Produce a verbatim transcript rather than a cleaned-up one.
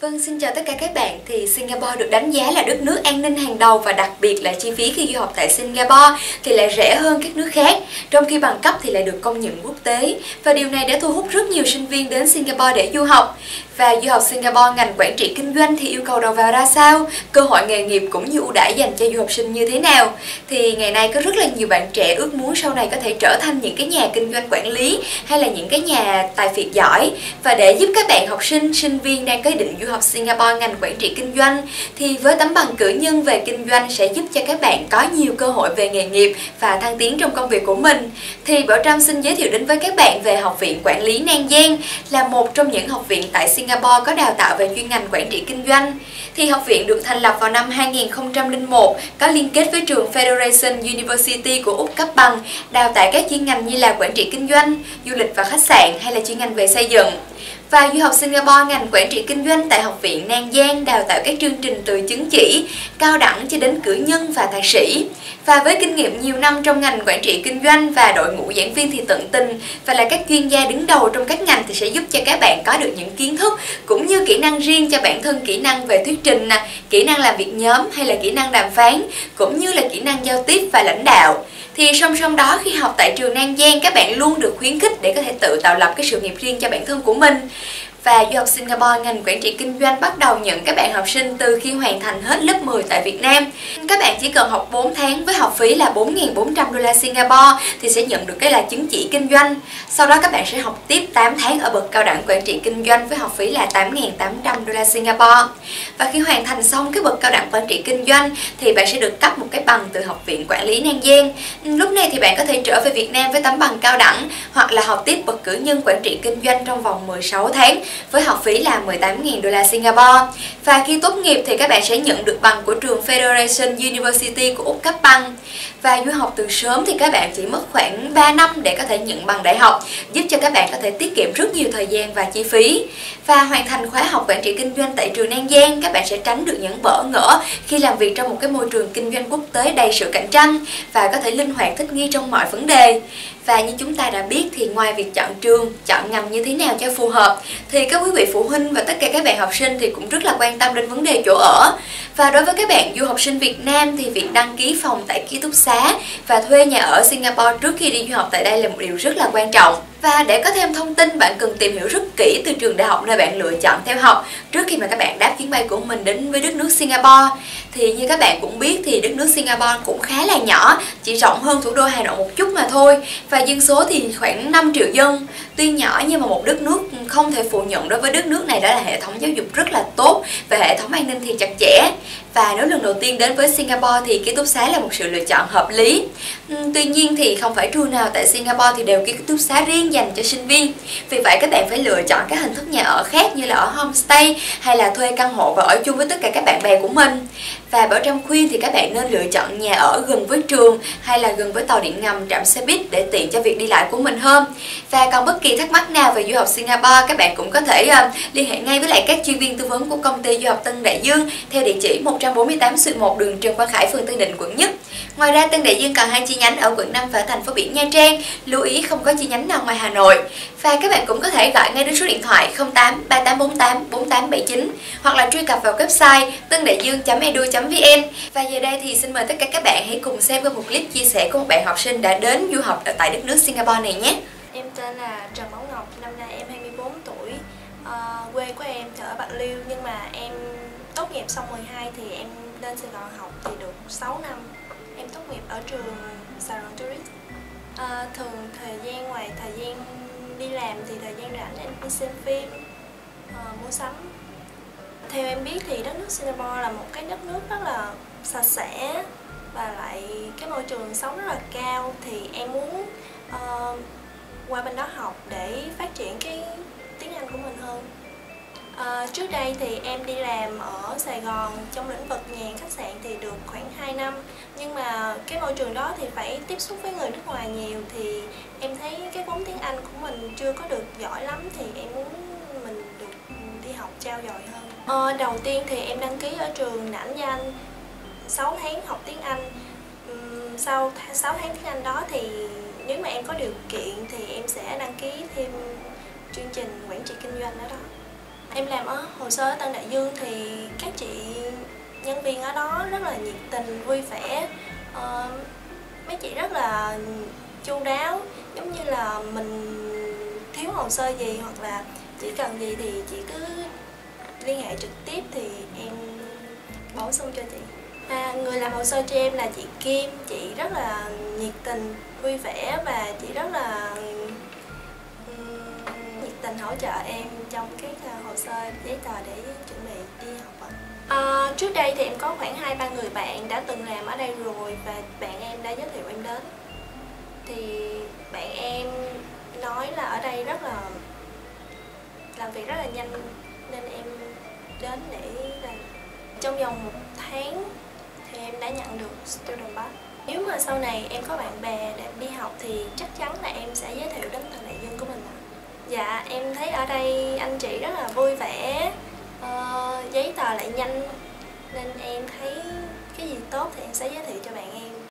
Vâng, xin chào tất cả các bạn. Thì Singapore được đánh giá là đất nước an ninh hàng đầu và đặc biệt là chi phí khi du học tại Singapore thì lại rẻ hơn các nước khác, trong khi bằng cấp thì lại được công nhận quốc tế. Và điều này đã thu hút rất nhiều sinh viên đến Singapore để du học. Và du học Singapore ngành quản trị kinh doanh thì yêu cầu đầu vào ra sao? Cơ hội nghề nghiệp cũng như ưu đãi dành cho du học sinh như thế nào? Thì ngày nay có rất là nhiều bạn trẻ ước muốn sau này có thể trở thành những cái nhà kinh doanh quản lý hay là những cái nhà tài phiệt giỏi. Và để giúp các bạn học sinh, sinh viên đang có ý định du học Singapore ngành quản trị kinh doanh thì với tấm bằng cử nhân về kinh doanh sẽ giúp cho các bạn có nhiều cơ hội về nghề nghiệp và thăng tiến trong công việc của mình. Thì Bảo Trâm xin giới thiệu đến với các bạn về Học viện Quản lý Nang Giang, là một trong những học viện tại Singapore có đào tạo về chuyên ngành quản trị kinh doanh. Thì học viện được thành lập vào năm hai nghìn không trăm lẻ một, có liên kết với trường Federation University của Úc cấp bằng, đào tạo các chuyên ngành như là quản trị kinh doanh, du lịch và khách sạn hay là chuyên ngành về xây dựng. Và du học Singapore ngành quản trị kinh doanh tại Học viện Nang Giang đào tạo các chương trình từ chứng chỉ, cao đẳng cho đến cử nhân và thạc sĩ. Và với kinh nghiệm nhiều năm trong ngành quản trị kinh doanh và đội ngũ giảng viên thì tận tình và là các chuyên gia đứng đầu trong các ngành thì sẽ giúp cho các bạn có được những kiến thức cũng như kỹ năng riêng cho bản thân, kỹ năng về thuyết trình, kỹ năng làm việc nhóm hay là kỹ năng đàm phán, cũng như là kỹ năng giao tiếp và lãnh đạo. Thì song song đó, khi học tại trường Nang Giang, các bạn luôn được khuyến khích để có thể tự tạo lập cái sự nghiệp riêng cho bản thân của mình. Và du học Singapore ngành quản trị kinh doanh bắt đầu nhận các bạn học sinh từ khi hoàn thành hết lớp mười tại Việt Nam. Các bạn chỉ cần học bốn tháng với học phí là bốn nghìn bốn trăm đô la Singapore thì sẽ nhận được cái là chứng chỉ kinh doanh. Sau đó các bạn sẽ học tiếp tám tháng ở bậc cao đẳng quản trị kinh doanh với học phí là tám nghìn tám trăm đô la Singapore. Và khi hoàn thành xong cái bậc cao đẳng quản trị kinh doanh thì bạn sẽ được cấp một cái bằng từ Học viện Quản lý Nang Giang. Lúc này thì bạn có thể trở về Việt Nam với tấm bằng cao đẳng hoặc là học tiếp bậc cử nhân quản trị kinh doanh trong vòng mười sáu tháng với học phí là mười tám nghìn đô la Singapore. Và khi tốt nghiệp thì các bạn sẽ nhận được bằng của trường Federation University của Úc cấp bằng. Và du học từ sớm thì các bạn chỉ mất khoảng ba năm để có thể nhận bằng đại học, giúp cho các bạn có thể tiết kiệm rất nhiều thời gian và chi phí. Và hoàn thành khóa học quản trị kinh doanh tại trường Nang Giang, các bạn sẽ tránh được những bỡ ngỡ khi làm việc trong một cái môi trường kinh doanh quốc tế đầy sự cạnh tranh và có thể linh hoạt thích nghi trong mọi vấn đề. Và như chúng ta đã biết thì ngoài việc chọn trường, chọn ngành như thế nào cho phù hợp thì các quý vị phụ huynh và tất cả các bạn học sinh thì cũng rất là quan tâm đến vấn đề chỗ ở. Và đối với các bạn du học sinh Việt Nam thì việc đăng ký phòng tại ký túc xá và thuê nhà ở Singapore trước khi đi du học tại đây là một điều rất là quan trọng. Và để có thêm thông tin, bạn cần tìm hiểu rất kỹ từ trường đại học nơi bạn lựa chọn theo học trước khi mà các bạn đáp chuyến bay của mình đến với đất nước Singapore. Thì như các bạn cũng biết thì đất nước Singapore cũng khá là nhỏ, chỉ rộng hơn thủ đô Hà Nội một chút mà thôi. Và dân số thì khoảng năm triệu dân. Tuy nhỏ nhưng mà một đất nước không thể phủ nhận đối với đất nước này đó là hệ thống giáo dục rất là tốt và hệ thống an ninh thì chặt chẽ. Và nếu lần đầu tiên đến với Singapore thì ký túc xá là một sự lựa chọn hợp lý. Tuy nhiên thì không phải trường nào tại Singapore thì đều có ký túc xá riêng dành cho sinh viên. Vì vậy các bạn phải lựa chọn các hình thức nhà ở khác như là ở homestay hay là thuê căn hộ và ở chung với tất cả các bạn bè của mình. Và Bảo Trâm khuyên thì các bạn nên lựa chọn nhà ở gần với trường hay là gần với tàu điện ngầm, trạm xe buýt để tiện cho việc đi lại của mình hơn. Và còn bất kỳ thắc mắc nào về du học Singapore, các bạn cũng có thể uh, liên hệ ngay với lại các chuyên viên tư vấn của công ty du học Tân Đại Dương theo địa chỉ một trăm bốn mươi tám xuyệt một đường Trần Quang Khải, phường Tân Định, quận Nhất. Ngoài ra Tân Đại Dương còn hai chi nhánh ở quận năm và thành phố biển Nha Trang. Lưu ý không có chi nhánh nào ngoài Hà Nội. Và các bạn cũng có thể gọi ngay đến số điện thoại không tám ba tám bốn tám bốn tám bảy chín hoặc là truy cập vào website tân đại dương chấm e d u chấm v n. Và giờ đây thì xin mời tất cả các bạn hãy cùng xem qua một clip chia sẻ của một bạn học sinh đã đến du học tại đất nước Singapore này nhé. Em tên là Trần Bảo Ngọc, năm nay em hai mươi bốn tuổi. À, quê của em thì ở Bạc Liêu, nhưng mà em tốt nghiệp xong mười hai thì em lên Sài Gòn học thì được sáu năm. Em tốt nghiệp ở trường Sài Gòn Tourist. À, thường thời gian ngoài thời gian đi làm thì thời gian rảnh em đi xem phim, à, mua sắm. Theo em biết thì đất nước Singapore là một cái đất nước rất là sạch sẽ và lại cái môi trường sống rất là cao, thì em muốn uh, qua bên đó học để phát triển cái tiếng Anh của mình hơn. Uh, trước đây thì em đi làm ở Sài Gòn trong lĩnh vực nhà hàng khách sạn thì được khoảng hai năm, nhưng mà cái môi trường đó thì phải tiếp xúc với người nước ngoài nhiều, thì em thấy cái vốn tiếng Anh của mình chưa có được giỏi lắm, thì em muốn mình được đi học trau dồi hơn. Uh, đầu tiên thì em đăng ký ở trường Nãnh Danh, sáu tháng học tiếng Anh. Um, sau sáu tháng tiếng Anh đó thì nếu mà em có điều kiện thì em sẽ đăng ký thêm chương trình quản trị kinh doanh ở đó. Em làm ở hồ sơ ở Tân Đại Dương thì các chị nhân viên ở đó rất là nhiệt tình, vui vẻ. Ờ, mấy chị rất là chu đáo, giống như là mình thiếu hồ sơ gì hoặc là chỉ cần gì thì chị cứ liên hệ trực tiếp thì em bổ sung cho chị. À, người làm hồ sơ cho em là chị Kim, chị rất là nhiệt tình, vui vẻ và chị rất là um, nhiệt tình hỗ trợ em trong các hồ sơ giấy tờ để chuẩn bị đi học. À, trước đây thì em có khoảng hai ba người bạn đã từng làm ở đây rồi và bạn em đã giới thiệu em đến. Thì bạn em nói là ở đây rất là làm việc rất là nhanh nên em đến để làm. Trong vòng một tháng thì em đã nhận được Student Pass. Nếu mà sau này em có bạn bè để đi học thì chắc chắn là em sẽ giới thiệu đến Tân Đại Dương của mình. Dạ, em thấy ở đây anh chị rất là vui vẻ, uh, giấy tờ lại nhanh nên em thấy cái gì tốt thì em sẽ giới thiệu cho bạn em.